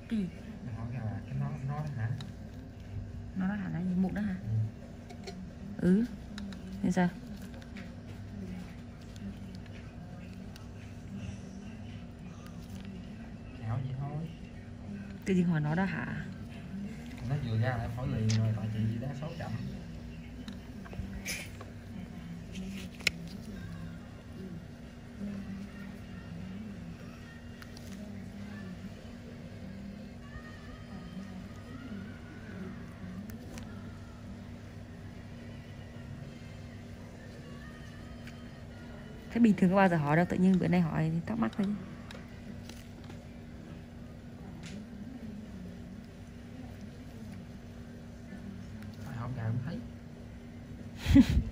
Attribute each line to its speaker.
Speaker 1: Cái gì?
Speaker 2: Hỏi là cái nó đó hả?
Speaker 1: Nó đó hả? Là gì? Mụn đó hả?
Speaker 2: Ừ.
Speaker 1: Thế sao?
Speaker 2: Kẹo gì thôi.
Speaker 1: Tự nhiên hỏi nó đó hả?
Speaker 2: Nó vừa ra lại hỏi liền rồi, tại chị đã số chậm.
Speaker 1: Thế bình thường có bao giờ hỏi đâu, tự nhiên bữa nay hỏi thì thắc mắc thôi.
Speaker 2: Tại không gà cũng thấy.